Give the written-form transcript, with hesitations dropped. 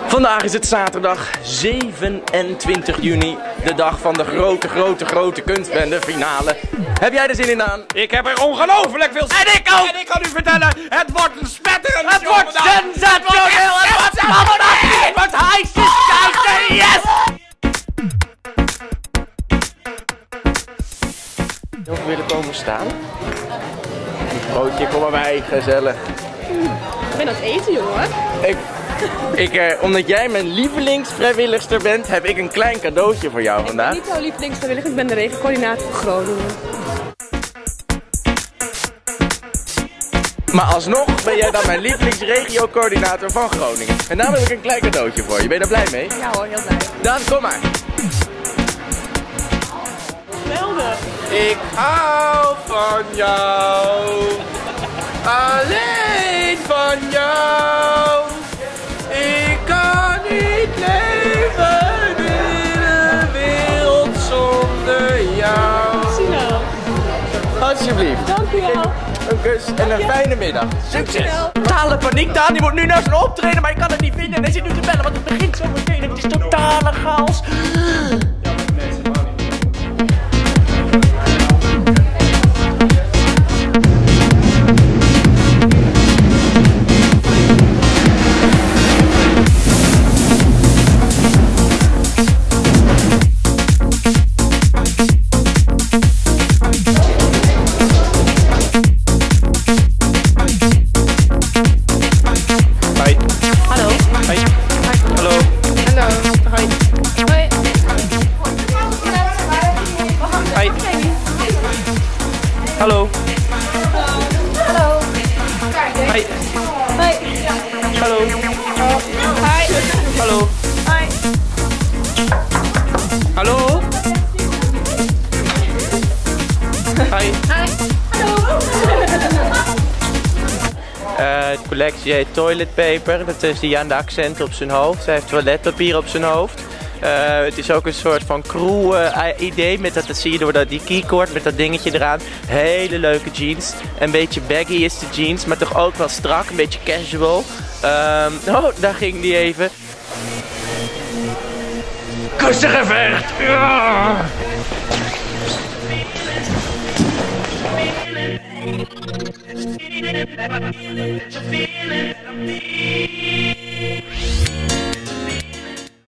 Vandaag is het zaterdag 27 juni, de dag van de grote kunstbende finale. Heb jij er zin in aan? Ik heb er ongelooflijk veel zin in. En ik ook! En ik kan u vertellen, het wordt een spetterend Het wordt sensationeel! Het wordt fantastisch! Het wordt heißes, yes! Heel veel willen komen staan. Broodje, kom maar bij, gezellig. Ik ben aan het eten, jongen. Omdat jij mijn lievelingsvrijwilligster bent, heb ik een klein cadeautje voor jou vandaag. Ik ben niet jouw lievelingsvrijwilliger, ik ben de regencoördinator van Groningen. Maar alsnog ben jij dan mijn lievelingsregio-coördinator van Groningen. En daarom heb ik een klein cadeautje voor je. Ben je daar blij mee? Ja hoor, heel blij. Dan kom maar. Geweldig. Ik hou van jou. Alleen van jou. Ik kan niet leven in een wereld zonder jou. Sino. Alsjeblieft. Dank u wel. Een kus en een fijne middag. Succes! Totale paniek, Daan. Die moet nu naar zijn optreden, maar ik kan het niet vinden. En hij zit nu te bellen, want het begint zo meteen. Het is totale chaos. Hallo. Hallo. Hi. Hoi. Hallo. Hi. Hallo. Hi. Hallo. Hi. Hi. Hallo. De collectie heet toilet paper. Dat is die aan de accent op zijn hoofd. Hij heeft toiletpapier op zijn hoofd. Het is ook een soort van crew idee, met dat zie je door die keycord met dat dingetje eraan. Hele leuke jeans. Een beetje baggy is de jeans, maar toch ook wel strak, een beetje casual. Oh, daar ging die even. Kussengevecht! Ja.